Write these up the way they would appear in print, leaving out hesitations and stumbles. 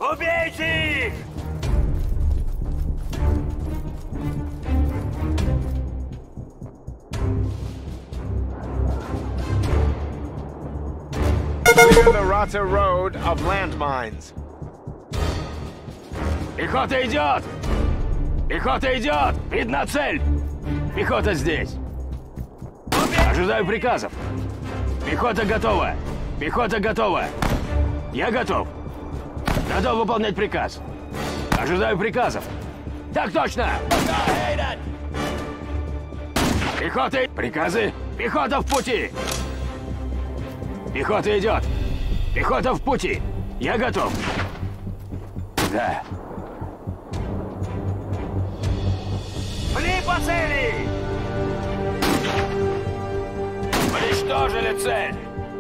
Убейте их! Clear the Rata Road of landmines. Пехота идет! Пехота идет! Видна цель! Пехота здесь! Ожидаю приказов! Пехота готова! Пехота готова! Я готов! Готов выполнять приказ! Ожидаю приказов! Так точно! Пехота! Приказы! Пехота в пути! Пехота идет! Пехота в пути! Я готов! Да. Пли по цели! Уничтожили цель!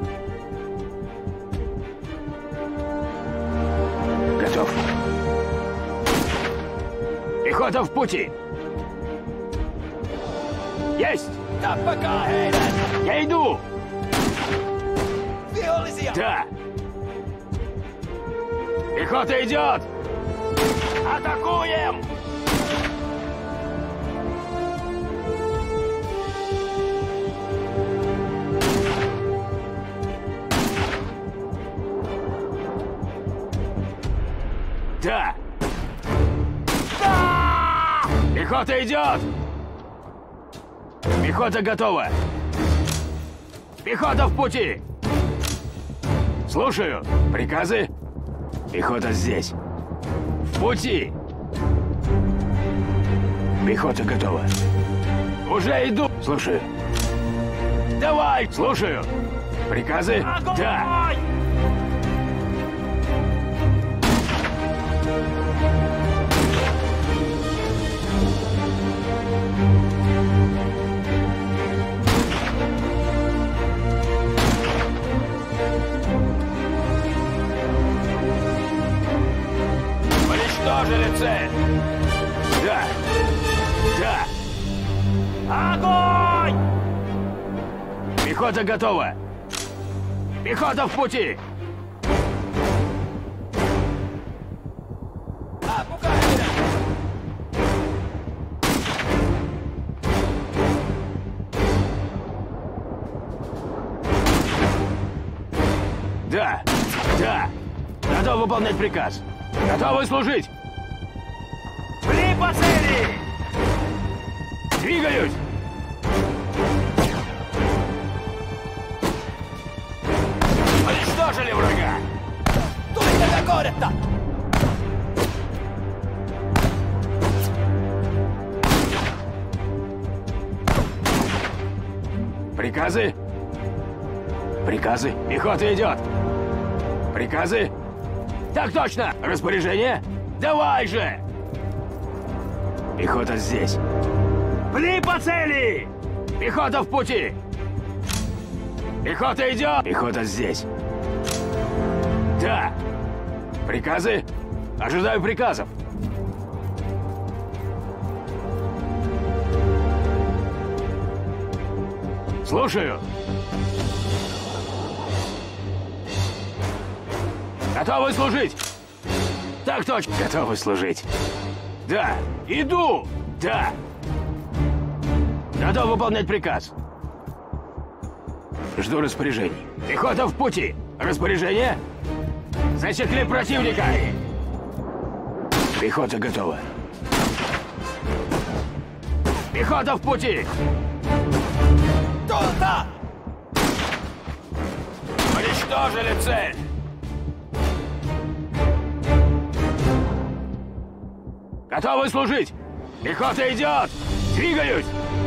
Готов. Пехота в пути! Есть! Я иду! Да! Пехота идет! Атакуем! Да! Да! Пехота идет! Пехота готова! Пехота в пути! Слушаю. Приказы? Пехота здесь. В пути! Пехота готова. Уже иду. Слушаю. Давай! Слушаю. Приказы? Огонь! Да! Уничтожили цель! Да! Да! Огонь! Пехота готова! Пехота в пути! Да! Да! Готов выполнять приказ! Готовы служить! Пли по цели! Двигаюсь! Уничтожили врага! Приказы? Приказы? Пехота идет! Приказы? Так точно! Распоряжение? Давай же! Пехота здесь. Пли по цели! Пехота в пути! Пехота идет! Пехота здесь. Да! Приказы? Ожидаю приказов. Слушаю. Готовы служить? Так точно. Готовы служить. Да. Иду. Да. Готов выполнять приказ. Жду распоряжений. Пехота в пути. Распоряжение? Засекли противника. Пехота готова. Пехота в пути. Туда! Уничтожили цель. Готовы служить! Пехота идет! Двигаюсь!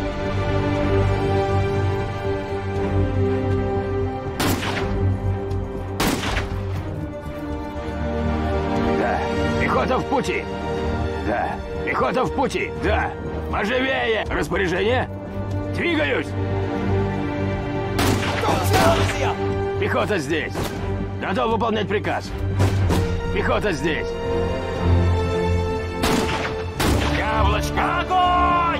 Да. Пехота в пути! Да. Пехота в пути! Да. Поживее! Распоряжение? Двигаюсь! Пехота здесь! Готов выполнять приказ! Пехота здесь! Яблочко! Огонь!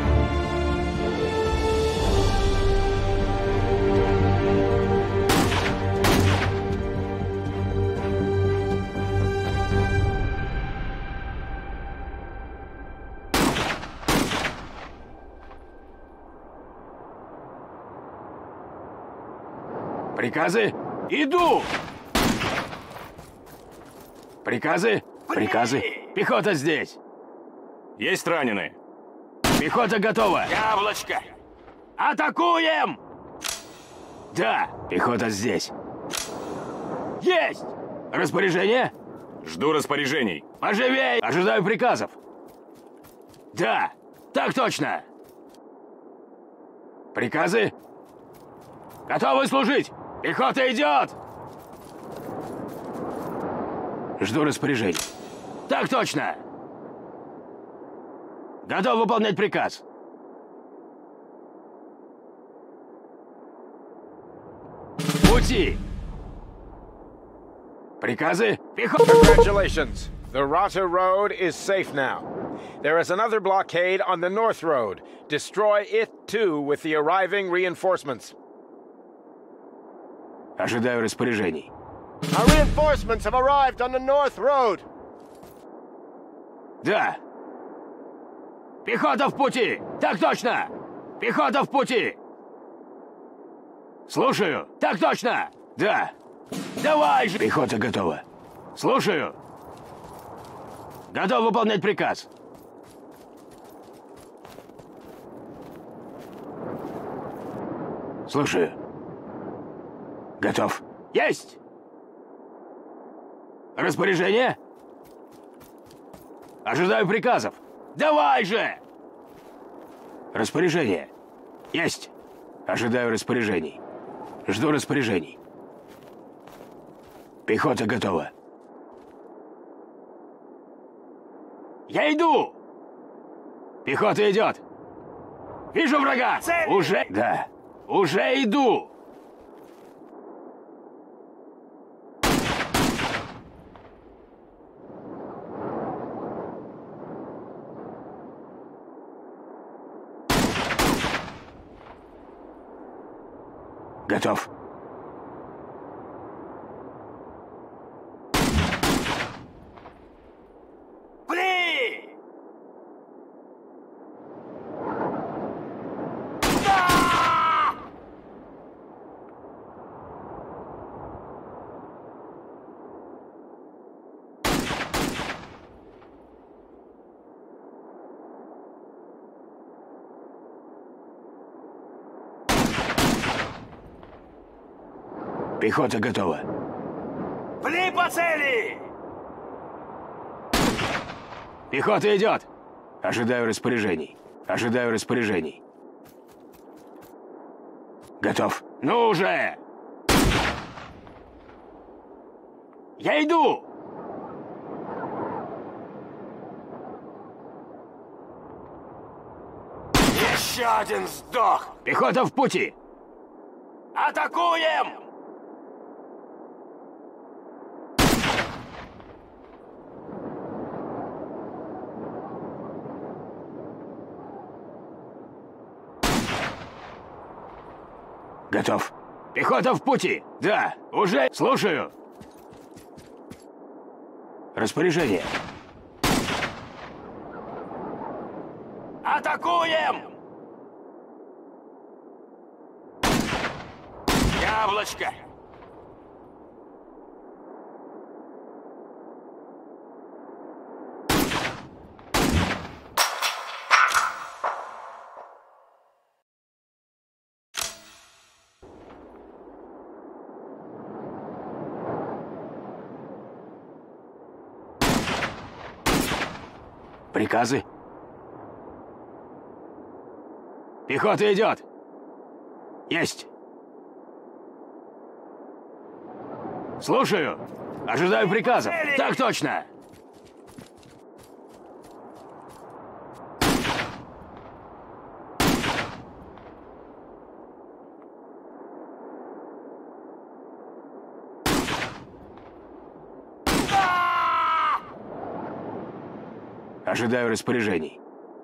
Приказы? Иду! Приказы? Приказы. Пехота здесь. Есть раненые. Пехота готова. Яблочко! Атакуем! Да, пехота здесь. Есть! Распоряжение? Жду распоряжений. Поживей! Ожидаю приказов. Да, так точно. Приказы? Готовы служить! Пехота идет! Жду распоряжений. Так точно! Готов выполнять приказ. В пути! Приказы? Пехота! Congratulations. The Rata Road is safe now. There is another blockade on the North Road. Destroy it too with the arriving reinforcements. Ожидаю распоряжений. Our reinforcements have arrived on the North Road. Да. Пехота в пути! Так точно! Пехота в пути! Слушаю! Так точно! Да! Давай же! Пехота готова. Слушаю! Готов выполнять приказ. Слушаю. Готов. Есть! Распоряжение? Ожидаю приказов. Давай же! Распоряжение. Есть. Ожидаю распоряжений. Жду распоряжений. Пехота готова. Я иду! Пехота идет! Вижу врага! Цель! Уже? Да. Уже иду! Готов. Пли! Пехота готова. Пли по цели! Пехота идет! Ожидаю распоряжений. Ожидаю распоряжений. Готов. Ну уже! Я иду! Еще один сдох! Пехота в пути! Атакуем! Готов. Пехота в пути! Да, уже слушаю. Распоряжение. Атакуем! Яблочко! Приказы? Пехота идет! Есть! Слушаю! Ожидаю приказов! Так точно! Ожидаю распоряжений.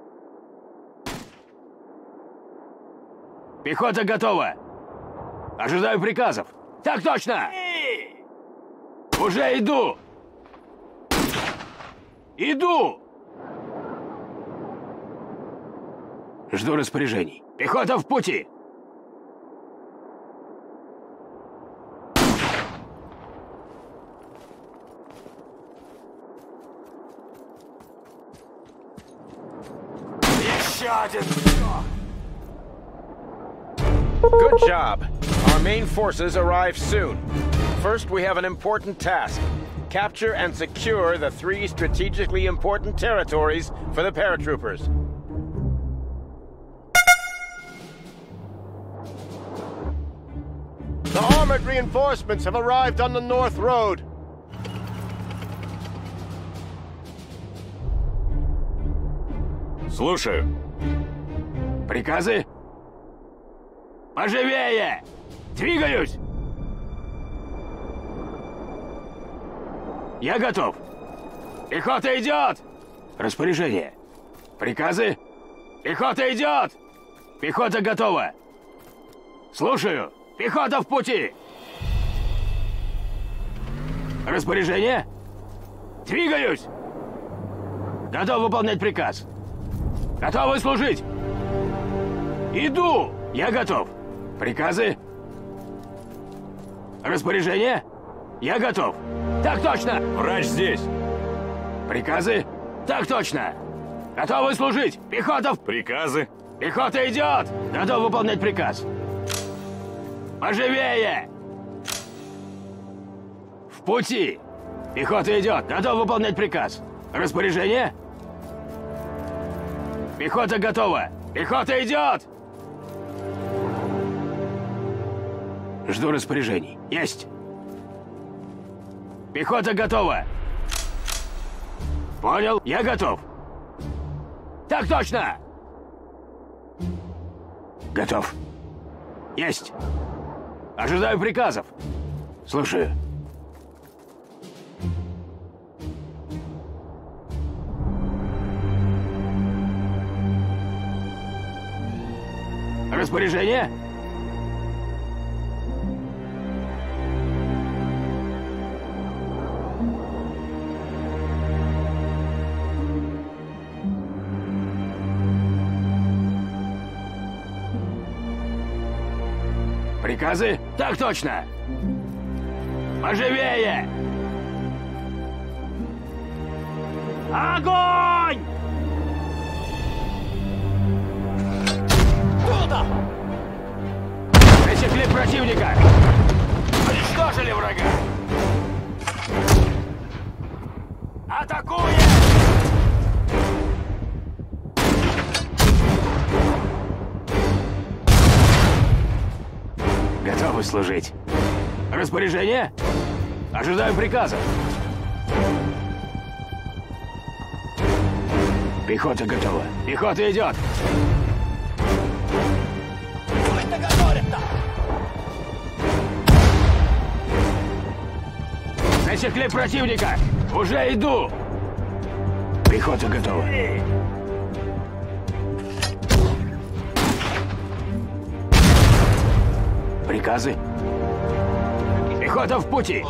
Пехота готова! Ожидаю приказов! Так точно! Уже иду! Иду! Жду распоряжений. Пехота в пути! еще один сдох. Good job. Our main forces arrive soon. First, we have an important task. Capture and secure the 3 strategically important territories for the paratroopers. The armored reinforcements have arrived on the North Road. Слушаю. Приказы? Поживее! Двигаюсь! Я готов. Пехота идет! Распоряжение. Приказы? Пехота идет! Пехота готова! Слушаю! Пехота в пути! Распоряжение? Двигаюсь! Готов выполнять приказ. Готовы служить! Иду! Я готов. Приказы? Распоряжение? Я готов. Так точно! Врач здесь. Приказы? Так точно! Готовы служить! Пехота в... Приказы? Пехота идет! Готов выполнять приказ. Поживее! В пути! Пехота идет! Готов выполнять приказ. Распоряжение? Пехота готова! Пехота идет! Жду распоряжений. Есть! Пехота готова! Понял? Я готов! Так точно! Готов. Есть! Ожидаю приказов. Слушаю. Распоряжение? Приказы? Так точно! Поживее! Огонь! Куда? Засекли противника! Уничтожили врага! Атакуем! Готовы служить. Распоряжение? Ожидаю приказа. Пехота готова. Пехота идет. Засекли противника. Уже иду. Пехота готова. Приказы? Пехота в пути!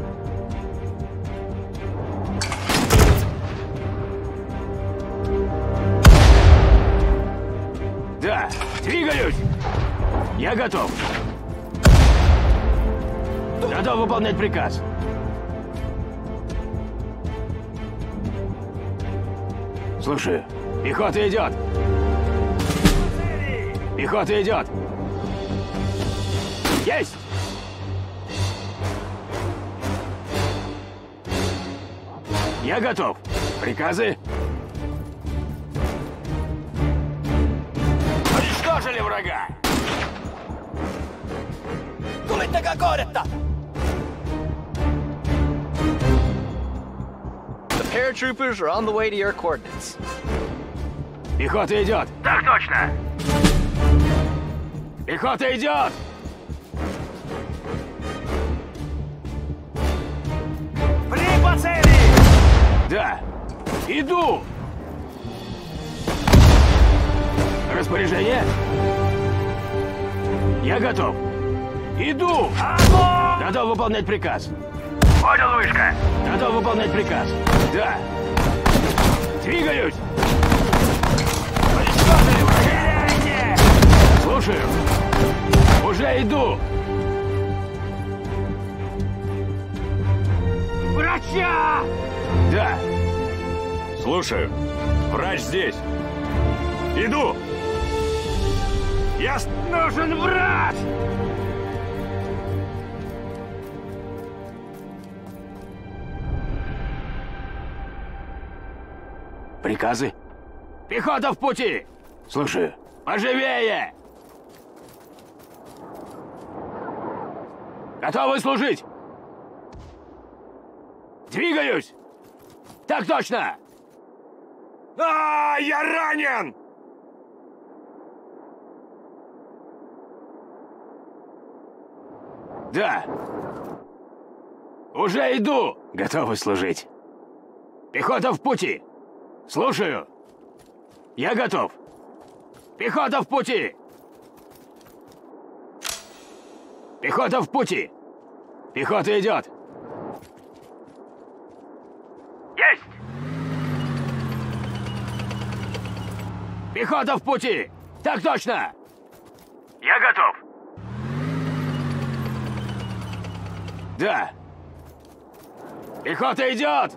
Да, двигаюсь! Я готов! Готов выполнять приказ! Слушаю. Пехота идет! Пехота идет! Есть! Я готов. Приказы? Уничтожили врага! The paratroopers are on the way to your coordinates. Пехота идет! Так точно! Пехота идет! Пли по цели! Да! Иду! Распоряжение? Я готов! Иду! Огонь! Готов выполнять приказ! Понял, вышка! Готов выполнять приказ! Да! Двигаюсь! Уничтожили врага! Стреляйте! Слушаю! Уже иду! Врача! Да! Слушаю! Врач здесь! Иду! Я... Нужен брат! Приказы? Пехота в пути! Слушаю. Поживее! Готовы служить! Двигаюсь! Так точно! Я ранен! Да. Уже иду! Готовы служить. Пехота в пути! Слушаю! Я готов! Пехота в пути! Пехота в пути! Пехота идет! Есть! Пехота в пути! Так точно! Я готов! Да! Пехота идет!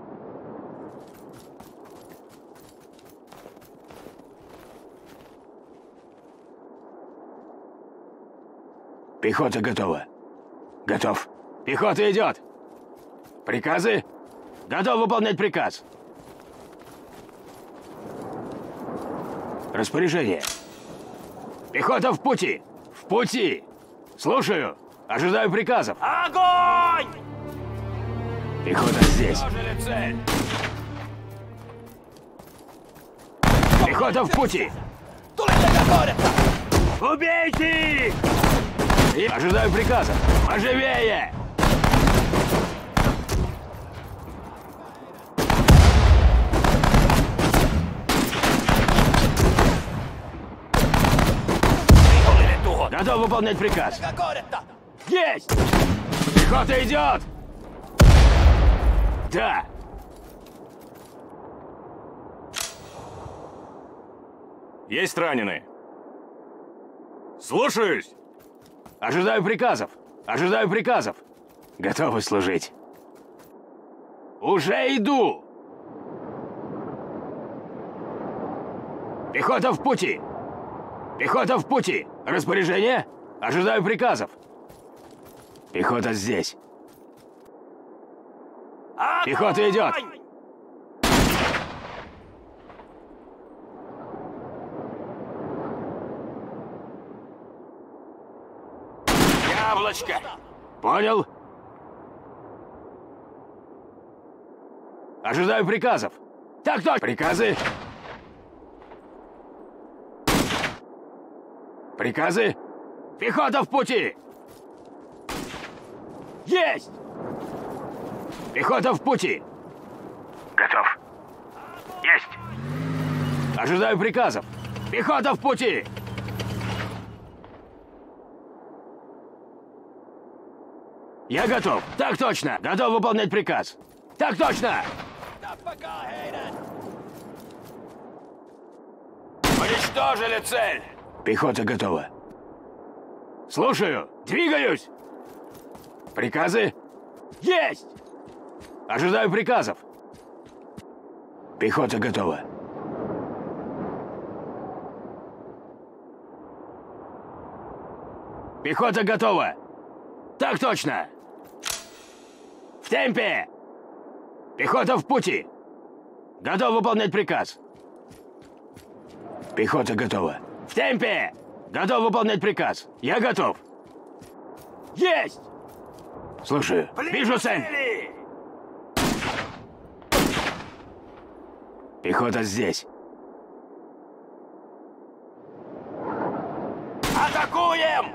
Пехота готова. Готов. Пехота идет! Приказы? Готов выполнять приказ. Распоряжение. Пехота в пути! В пути! Слушаю! Ожидаю приказов! Огонь! Пехота здесь! Цель! Пехота в пути! Убейте их! Ожидаю приказов! Поживее! Готов выполнять приказ! Есть! Пехота идет! Да! Есть раненые! Слушаюсь! Ожидаю приказов! Ожидаю приказов! Готовы служить! Уже иду! Пехота в пути! Пехота в пути! Распоряжение? Ожидаю приказов! Пехота здесь! Пехота идет! Яблочко! Понял? Ожидаю приказов! Так точно! Приказы! Приказы? Пехота в пути! Есть! Пехота в пути! Готов. Есть! Ожидаю приказов! Пехота в пути! Я готов! Так точно! Готов выполнять приказ! Так точно! Уничтожили цель! Пехота готова. Слушаю! Двигаюсь! Приказы? Есть! Ожидаю приказов. Пехота готова. Пехота готова! Так точно! В темпе! Пехота в пути! Готов выполнять приказ. Пехота готова. В темпе! Готов выполнять приказ. Я готов. Есть! Слушаю. Вижу цель! Пехота здесь. Атакуем!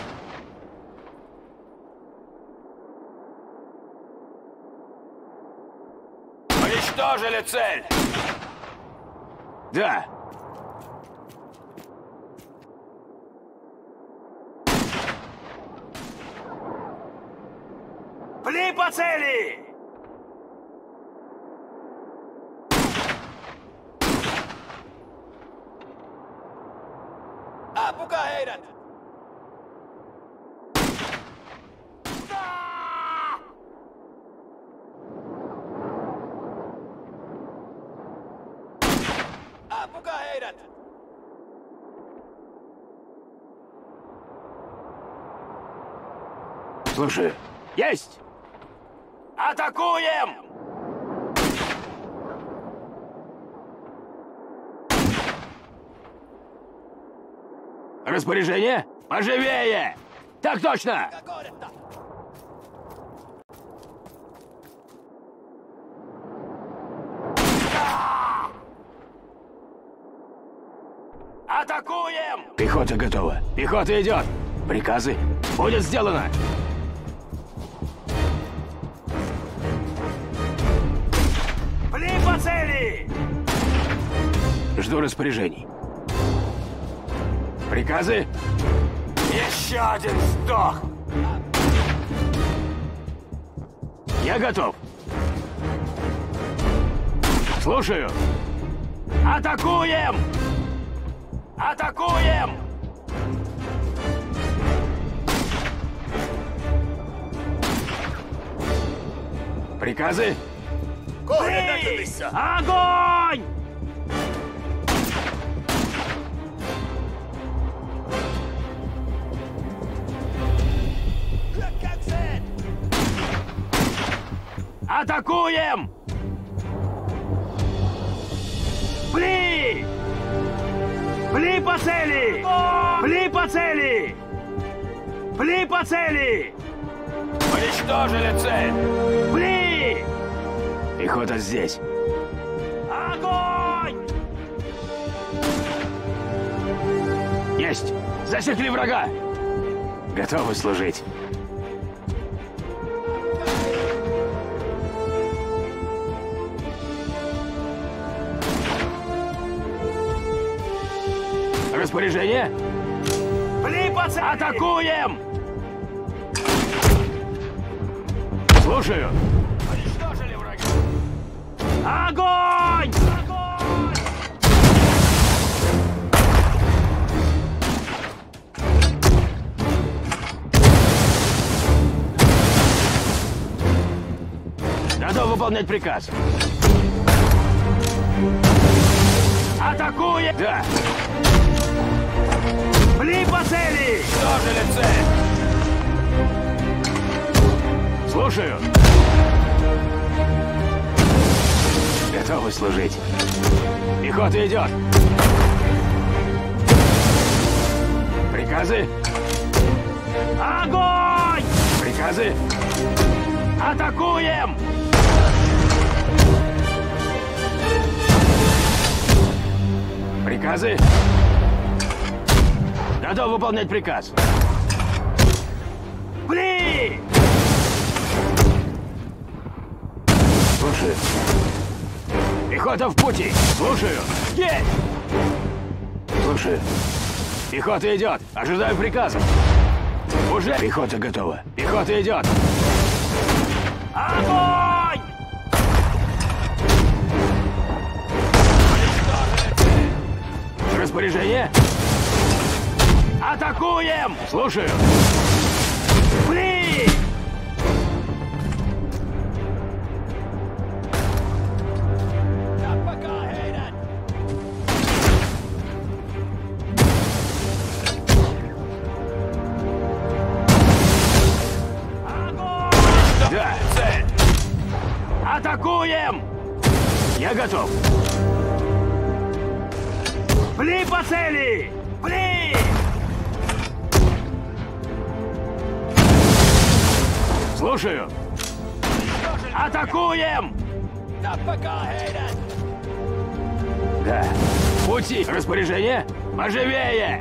Уничтожили цель! Да. Пли по цели! Ampukaa heidät! Ampukaa heidät! Слушаю. Есть! Атакуем! Распоряжение? Поживее! Так точно! Атакуем! Пехота готова. Пехота идет. Приказы. Будет сделано. Пли по цели! Жду распоряжений. Приказы? Еще один сдох! Я готов. Слушаю. Атакуем! Атакуем! Приказы? Огонь! Атакуем! Пли! Пли по цели! Пли по цели! Пли по цели! Уничтожили цель! Пли! Пехота здесь. Огонь! Есть! Засекли врага! Готовы служить. Распоряжение? Атакуем! Слушаю. Уничтожили врага. Огонь! Огонь! Готов выполнять приказ. Атакуем! Да. Пли по цели! Уничтожили цель! Слушаю. Готовы служить. Пехота идет. Приказы? Огонь! Приказы? Атакуем! Приказы? Готов выполнять приказ. Пли! Слушаю. Пехота в пути. Слушаю. Есть! Слушаю. Пехота идет. Ожидаю приказа. Уже пехота готова. Пехота идет. Огонь! Распоряжение? Атакуем! Слушаю. Пли! Да, цель! Атакуем! Я готов. Пли по цели! Пли! Слушаю. Атакуем! Да. Пути. Распоряжение? Поживее!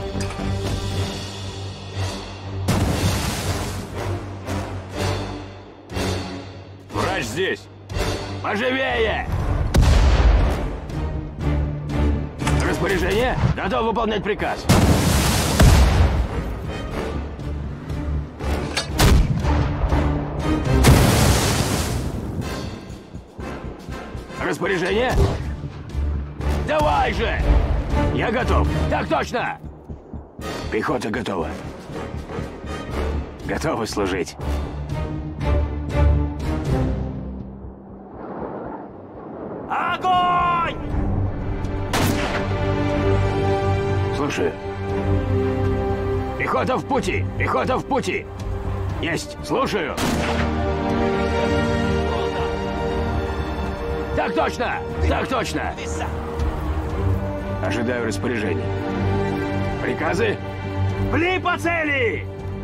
Врач здесь. Поживее! Распоряжение? Готов выполнять приказ. Распоряжение? Давай же! Я готов. Так точно! Пехота готова. Готовы служить. Огонь! Слушаю. Пехота в пути! Пехота в пути! Есть! Слушаю! Так точно! Так точно! Ожидаю распоряжений. Приказы? Пли по цели!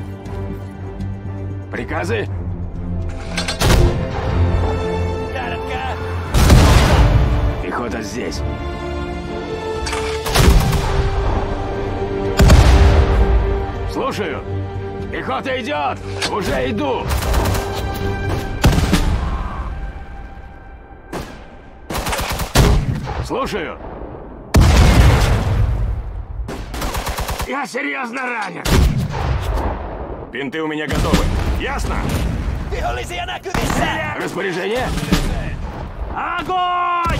Приказы? Пехота здесь. Слушаю. Пехота идет! Уже иду! Слушаю. Я серьезно ранен! Бинты у меня готовы. Ясно? Распоряжение? Огонь!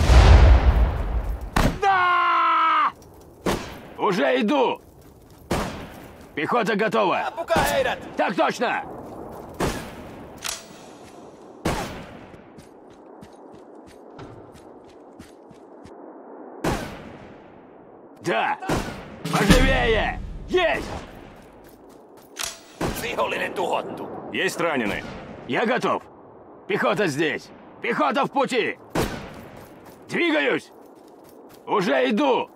Да! Уже иду! Пехота готова! Так точно! Да! Поживее! Есть! Есть раненый. Я готов. Пехота здесь. Пехота в пути. Двигаюсь. Уже иду.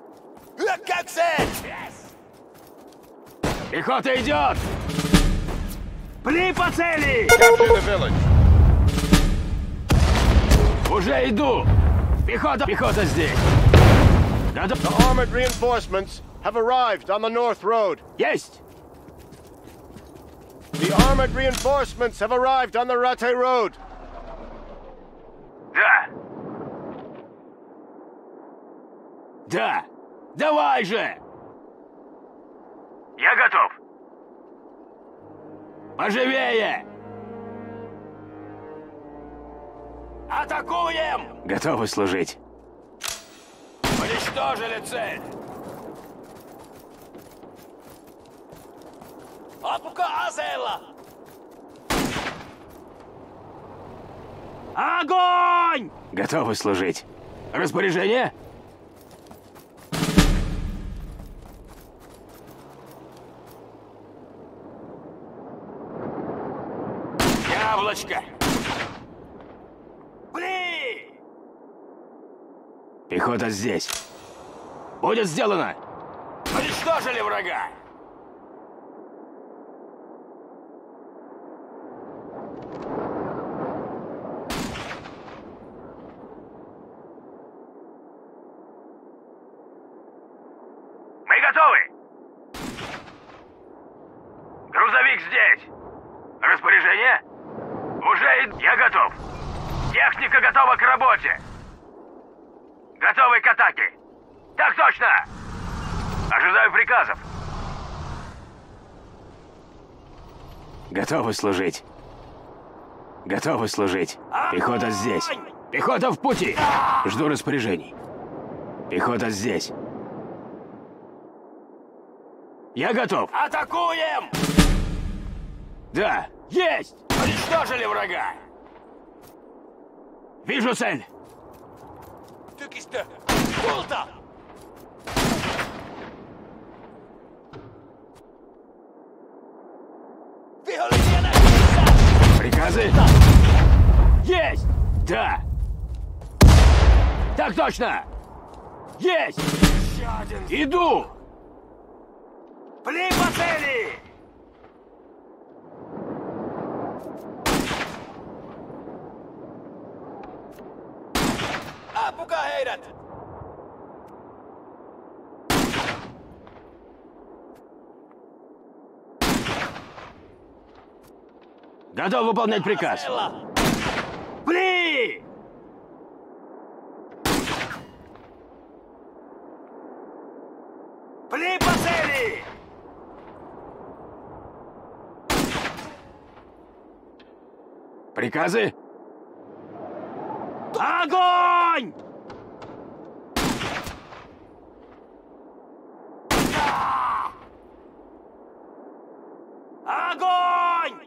Пехота идет. Пли по цели! Capture the village. Уже иду. Пехота здесь. Готов. The armored reinforcements have arrived on the North Road. Есть. The armored reinforcements have arrived on the Ratte Road. Да! Да. Давай же. Я готов! Поживее. Атакуем! Готовы служить. Уничтожили цель! Огонь! Готовы служить. Распоряжение? Яблочко! Пли! Пехота здесь. Будет сделано. Уничтожили врага! Мы готовы! Грузовик здесь! Распоряжение? Я готов! Техника готова к работе! Готовы к атаке! Так точно! Ожидаю приказов! Готовы служить. Готовы служить. Пехота здесь. Пехота в пути. Жду распоряжений. Пехота здесь. Я готов. Атакуем! Да. Есть! Уничтожили врага! Вижу цель. Tykistö! Kulta! Vihollisia näkyvissä! Приказы? Есть! Да. Так точно! Есть! Иду! Пли по цели! Ampukaa heidät! Готов выполнять приказ. Пли! Пли по цели! Приказы? Огонь! Огонь!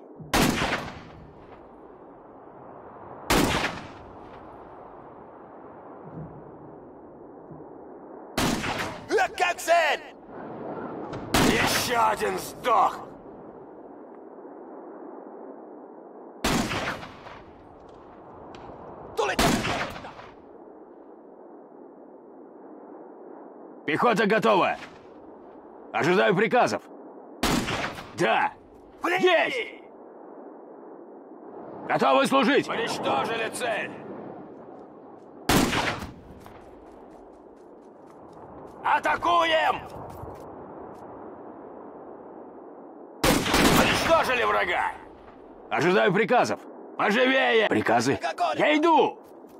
Hyökkäykseen! Еще один сдох! Пехота готова. Ожидаю приказов. Да. Есть! Готовы служить! Уничтожили цель! Атакуем! Уничтожили врага! Ожидаю приказов! Поживее! Приказы? Я иду!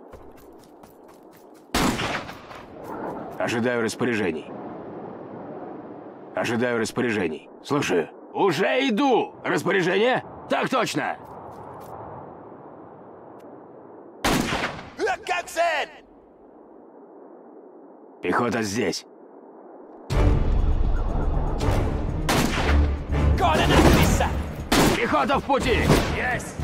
Ожидаю распоряжений. Ожидаю распоряжений. Слушаю. Уже иду! Распоряжение? Так точно! Как цель! Пехота здесь. Пехота в пути! Есть!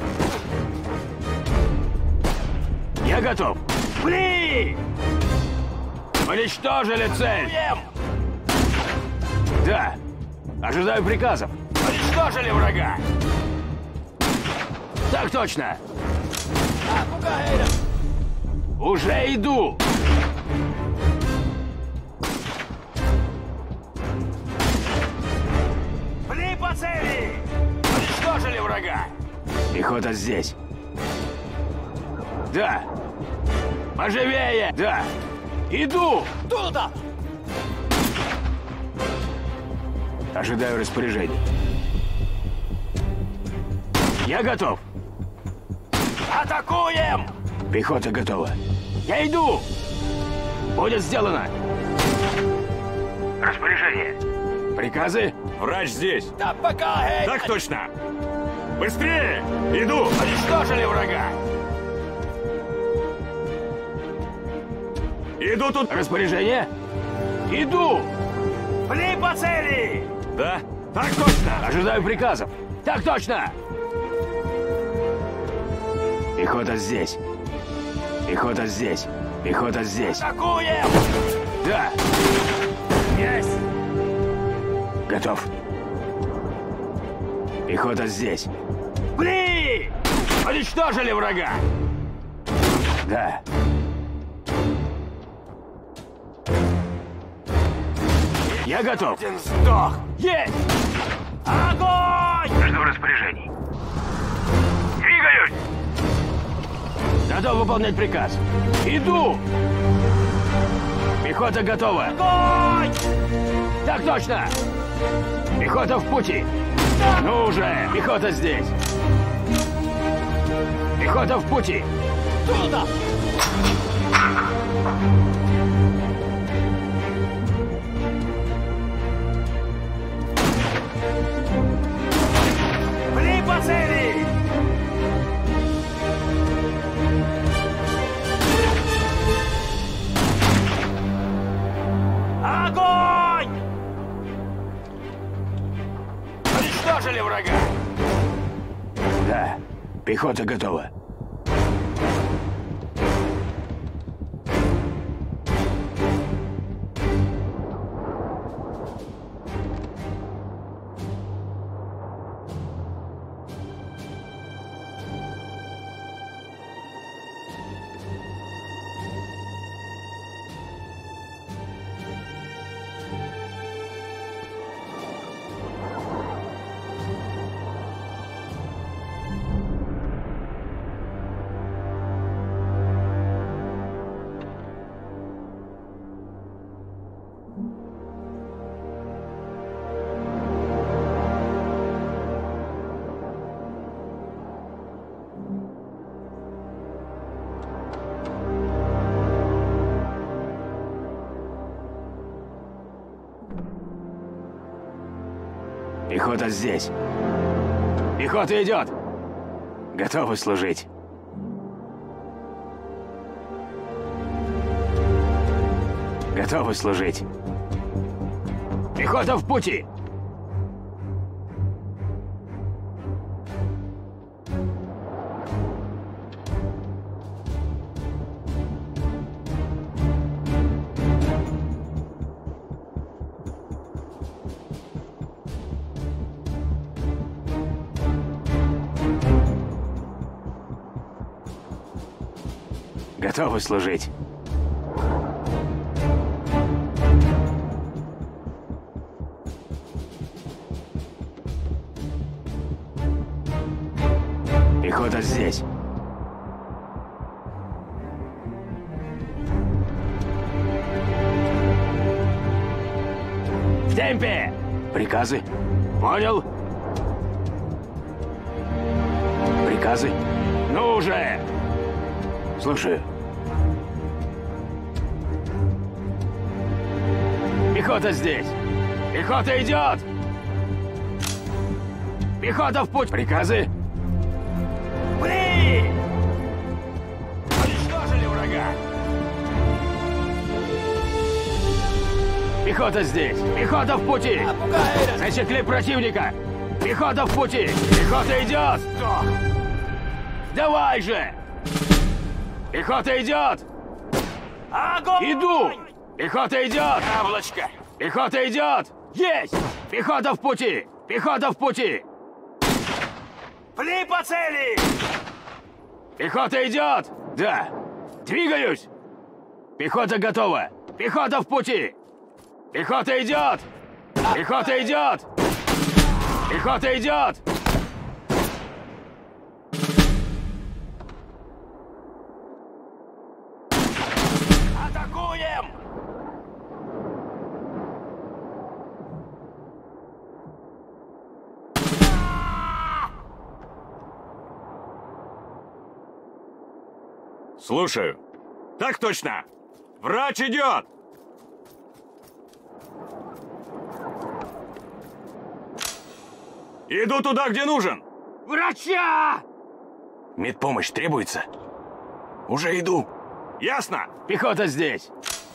Я готов! Пли! Уничтожили цель! Атакуем! Да! Ожидаю приказов! Уничтожили врага! Так точно! Акугаэра! Уже иду! Пли по цели! Уничтожили врага! Пехота здесь. Да! Поживее! Да! Иду! Туда! Ожидаю распоряжений. Я готов! Атакуем! Пехота готова. Я иду! Будет сделано! Распоряжение. Приказы? Врач здесь. Да пока, эй! Так точно! Быстрее! Иду! Уничтожили врага! Иду тут! Распоряжение? Иду! Пли по цели! Да? Так точно! Ожидаю приказов. Так точно! Пехота здесь. Пехота здесь. Пехота здесь. Атакуем! Да! Есть! Готов. Пехота здесь. Пли! Уничтожили врага! Да. Я готов. Один сдох! Есть! Огонь! Жду распоряжений. Двигаюсь! Готов выполнять приказ. Иду! Пехота готова. Огонь! Так точно! Пехота в пути. Ну уже! Пехота здесь. Пехота в пути. Туда! Пли по цели! Огонь! Уничтожили врага. Да. Пехота готова. Пехота здесь. Пехота идет. Готовы служить. Готовы служить. Пехота в пути. Готовы служить. Пехота здесь. В темпе! Приказы? Понял? Приказы? Ну уже! Слушаю. Пехота здесь! Пехота идет! Пехота в путь! Приказы? Блин! Уничтожили врага! Пехота здесь! Пехота в пути! Засекли противника! Пехота в пути! Пехота идет! Давай же! Пехота идет! Огонь! Иду! Пехота идет! Яблочко! Пехота идет! Есть! Пехота в пути! Пехота в пути! Пли по цели! Пехота идет! Да! Двигаюсь! Пехота готова! Пехота в пути! Пехота идет! Пехота идет! Пехота идет! Атакуем! Слушаю. Так точно! Врач идет! Иду туда, где нужен! Врача! Медпомощь требуется? Уже иду. Ясно? Пехота здесь.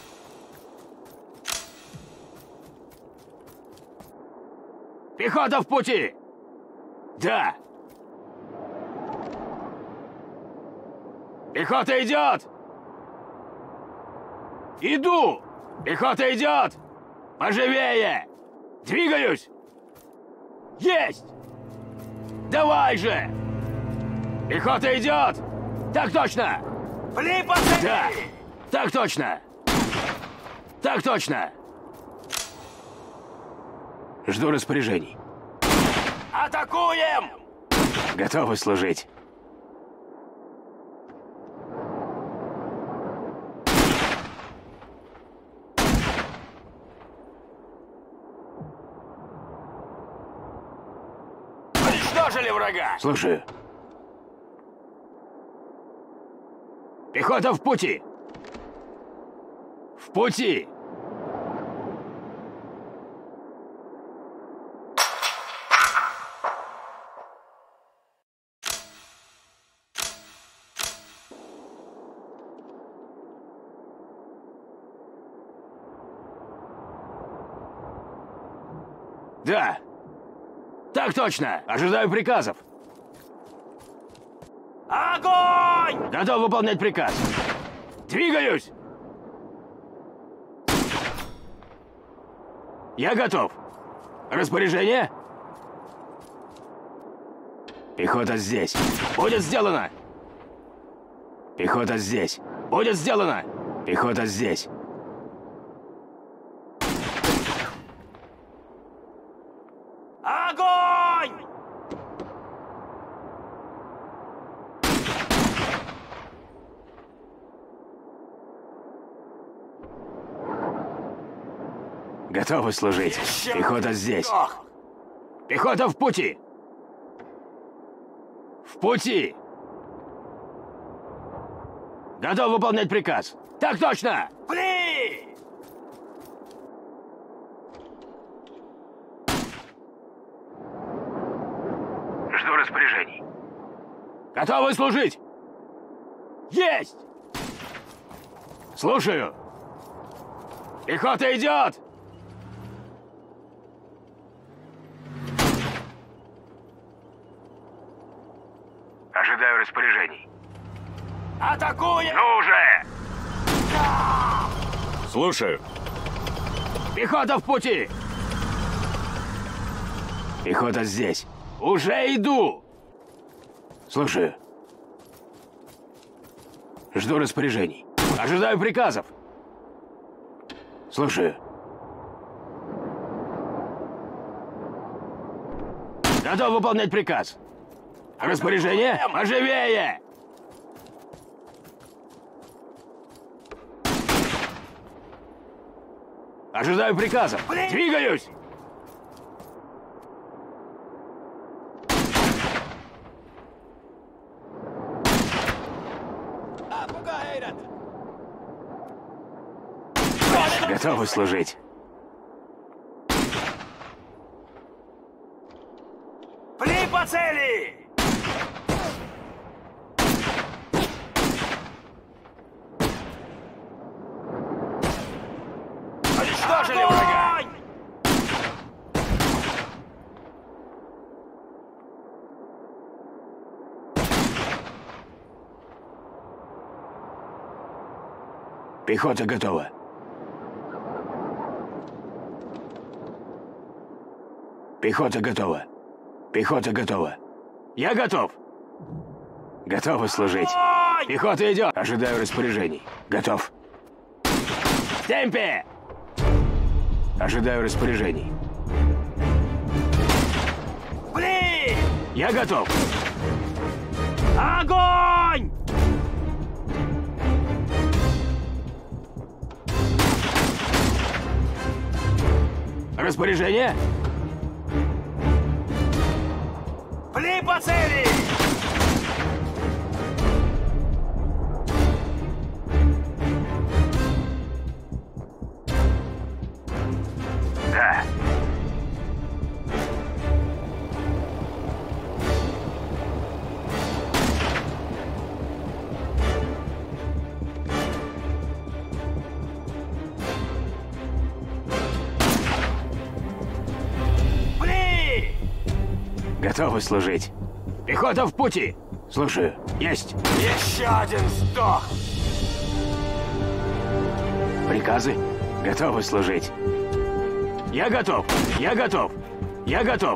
Пехота в пути! Да. Пехота идет! Иду! Пехота идет! Поживее! Двигаюсь! Есть! Давай же! Пехота идет! Так точно! Пли по цели! Да! Так точно! Так точно! Жду распоряжений. Атакуем! Готовы служить. Уничтожили врага! Слушаю. Пехота в пути! В пути! Да! Так точно! Ожидаю приказов! Огонь! Готов выполнять приказ! Двигаюсь! Я готов! Распоряжение? Пехота здесь! Будет сделано! Пехота здесь! Будет сделано! Пехота здесь! Огонь! Готовы служить! Пехота здесь! Пехота в пути! В пути! Готов выполнять приказ! Так точно! Пли! Жду распоряжений. Готовы служить! Есть! Слушаю! Пехота идет! Ожидаю распоряжений. Атакуем! Ну уже! Слушаю. Пехота в пути! Пехота здесь. Уже иду! Слушаю. Жду распоряжений. Ожидаю приказов. Слушаю. Готов выполнять приказ. Распоряжение? Поживее! Ожидаю приказов. Двигаюсь! Готовы служить. Пли по цели! Уничтожили врага! Пехота готова. Пехота готова. Пехота готова. Я готов. Готовы служить. Пехота идет. Ожидаю распоряжений. Готов. В темпе! Ожидаю распоряжений. Пли! Я готов. Огонь! Распоряжение? Пли по цели! Да. Пли! Готовы служить. Пехота в пути. Слушаю. Есть. Еще один сдох! Приказы? Готовы служить. Я готов. Я готов. Я готов.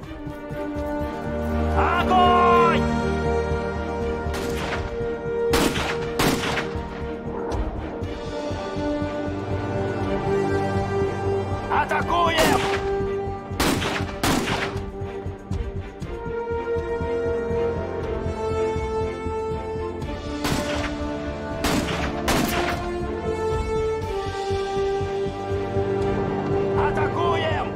Огонь! Атакуем! Атакуем!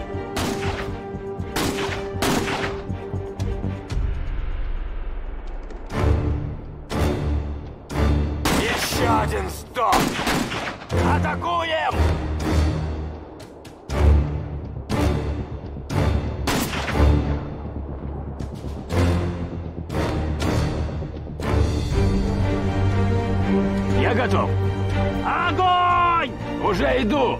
Еще один сдох! Атакуем! Я готов. Огонь! Уже иду.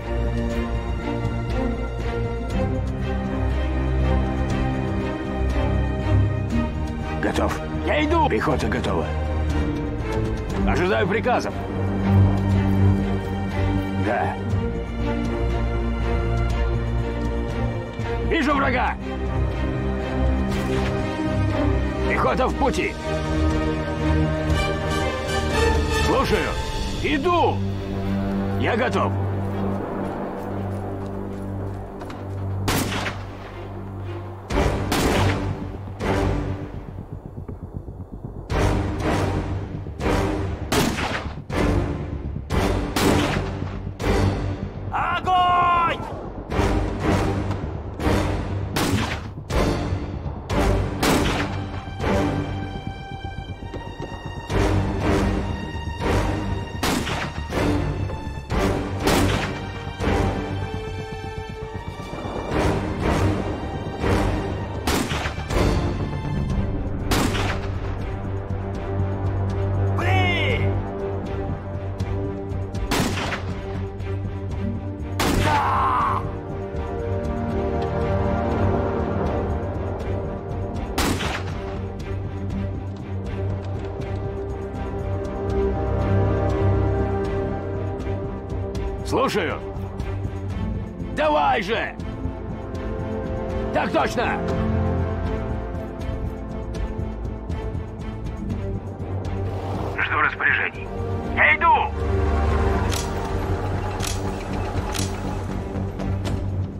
Готов. Я иду! Пехота готова. Ожидаю приказов. Да. Вижу врага! Пехота в пути. Слушаю. Иду. Я готов. Огонь! Пли! Да! Слушаю. Давай же! Так точно! Жду распоряжений. Я иду!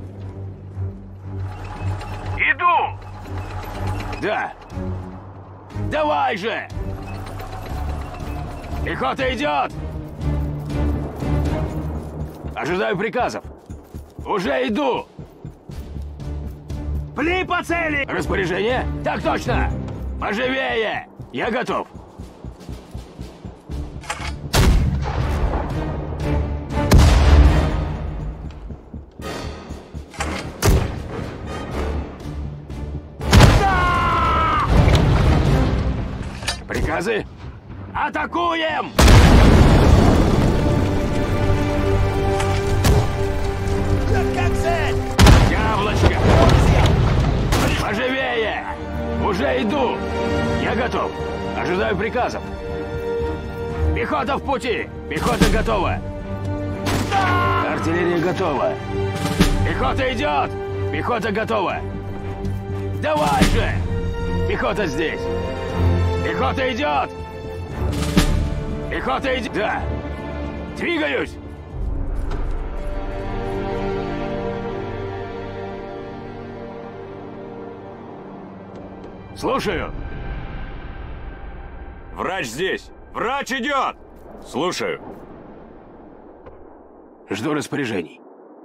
Иду! Да. Давай же! Пехота идет! Ожидаю приказов. Уже иду! Пли по цели! Распоряжение? Так точно! Поживее! Я готов! Приказы? Атакуем! Как цель! Яблочко! Поживее! Уже иду! Я готов! Ожидаю приказов! Пехота в пути! Пехота готова! Артиллерия готова! Пехота идет! Пехота готова! Давай же! Пехота здесь! Пехота идет! Пехота идет! Да! Двигаюсь! Слушаю! Врач здесь! Врач идет! Слушаю. Жду распоряжений.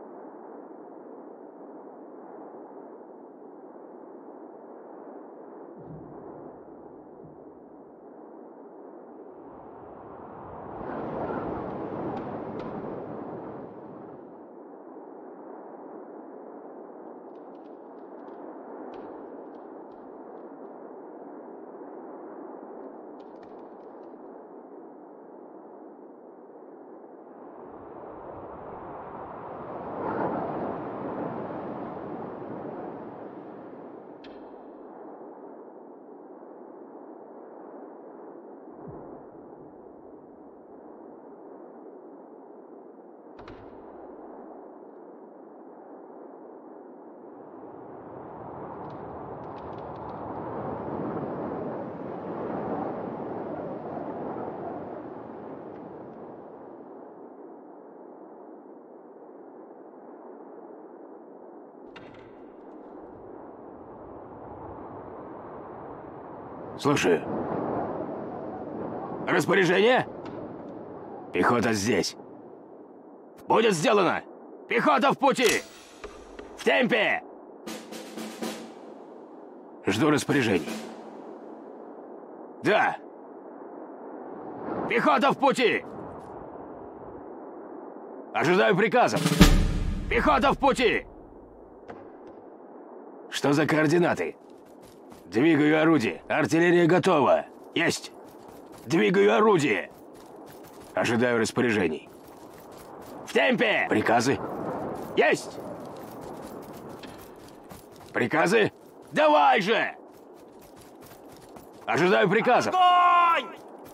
Слушаю. Распоряжение? Пехота здесь. Будет сделано! Пехота в пути! В темпе! Жду распоряжений. Да! Пехота в пути! Ожидаю приказов. Пехота в пути! Что за координаты? Двигаю орудие. Артиллерия готова. Есть. Двигаю орудие. Ожидаю распоряжений. В темпе! Приказы? Есть! Приказы? Давай же! Ожидаю приказов. Огонь!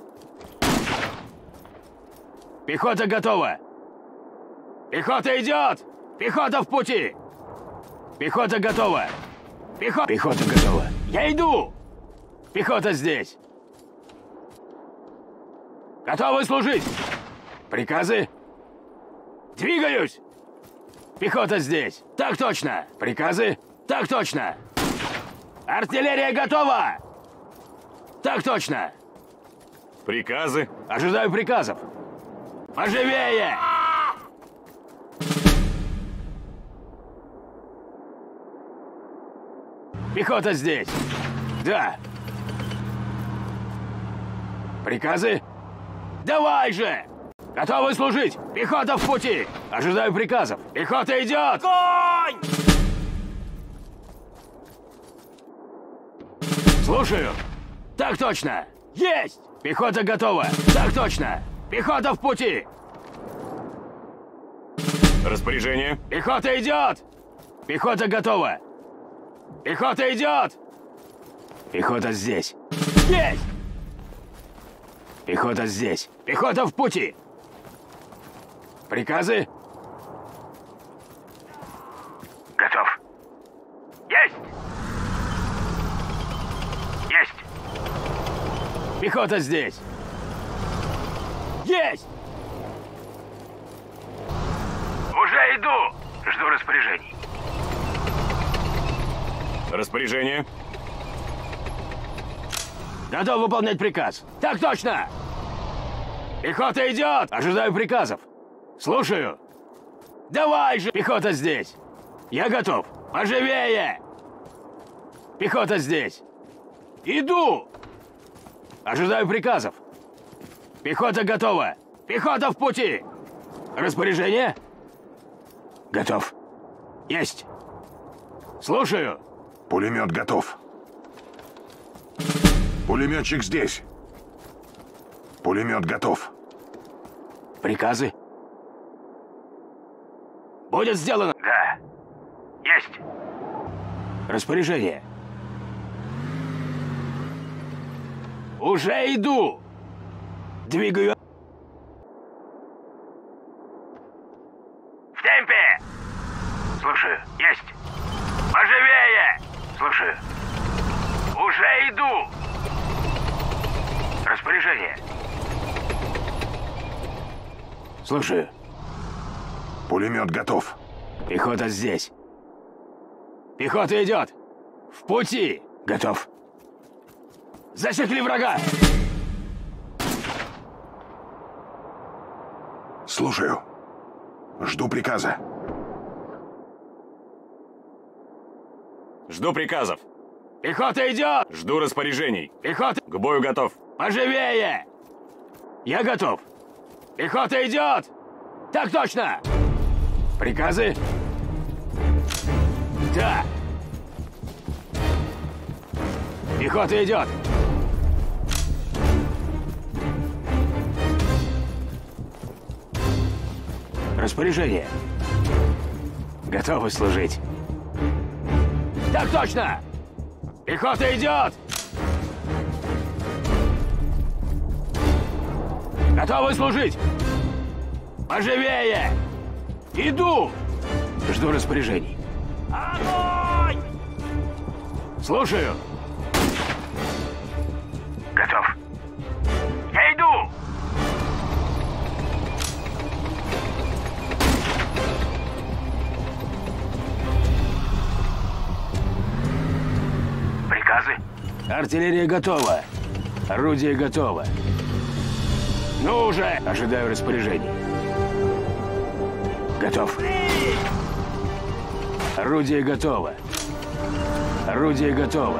Пехота готова. Пехота идет! Пехота в пути! Пехота готова! Пехота готова! Я иду! Пехота здесь! Готовы служить! Приказы? Двигаюсь! Пехота здесь! Так точно! Приказы? Так точно! Артиллерия готова! Так точно! Приказы? Ожидаю приказов! Поживее! Пехота здесь! Да! Приказы? Давай же! Готовы служить! Пехота в пути! Ожидаю приказов! Пехота идет! Огонь! Слушаю! Так точно! Есть! Пехота готова! Так точно! Пехота в пути! Распоряжение? Пехота идет! Пехота готова! Пехота идет! Пехота здесь! Есть! Пехота здесь! Пехота в пути! Приказы? Готов! Есть! Есть! Пехота здесь! Есть! Уже иду! Жду распоряжений. Распоряжение? Готов выполнять приказ. Так точно! Пехота идет! Ожидаю приказов. Слушаю. Давай же! Пехота здесь! Я готов! Поживее! Пехота здесь! Иду! Ожидаю приказов. Пехота готова! Пехота в пути! Распоряжение? Готов. Есть. Слушаю. Пулемет готов. Пулеметчик здесь. Пулемет готов. Приказы? Будет сделано. Да. Есть. Распоряжение. Уже иду. Двигаю. В темпе. Слушаю. Есть. Поживее. Слушаю. Уже иду. Распоряжение. Слушаю. Пулемет готов. Пехота здесь. Пехота идет. В пути. Готов. Засекли врага. Слушаю. Жду приказа. Жду приказов. Пехота идет. Жду распоряжений. Пехота. К бою готов. Поживее. Я готов. Пехота идет. Так точно. Приказы? Да. Пехота идет. Распоряжение. Готовы служить. Так точно! Пехота идет! Готовы служить! Поживее! Иду! Жду распоряжений. Огонь! Слушаю. Готов. Я иду! Приказы? Артиллерия готова. Орудие готово. Ну уже! Ожидаю распоряжений. Готов. Орудие готово. Орудие готово.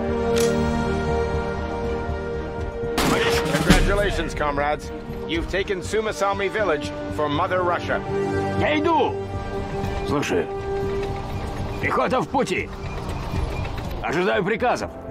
Congratulations, comrades. You've taken Sumasami village for Mother Russia. Я иду! Слушаю. Пехота в пути. Ожидаю приказов.